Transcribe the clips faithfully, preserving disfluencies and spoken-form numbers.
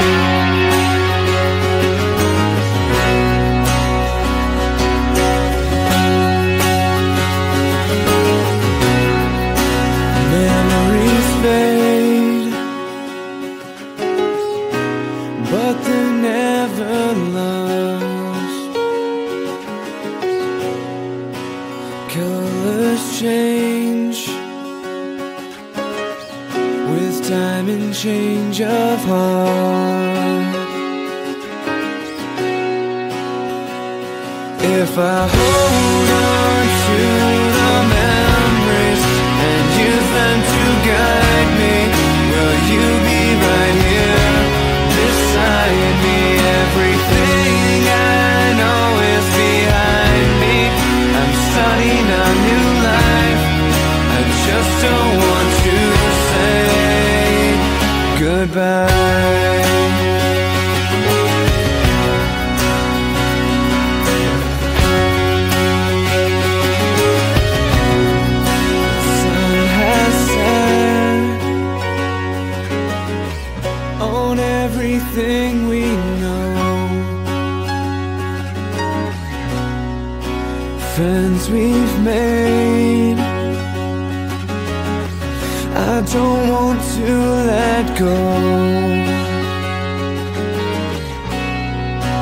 Memories fade, but they're never lost. Colors change with time and change of heart. If I hold on to the memories and use them to guide me, will you be right here beside me? Everything I know is behind me. I'm starting a new life. I just don't want to say goodbye. On everything we know, friends we've made, I don't want to let go.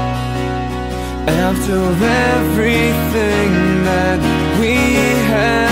After everything that we had,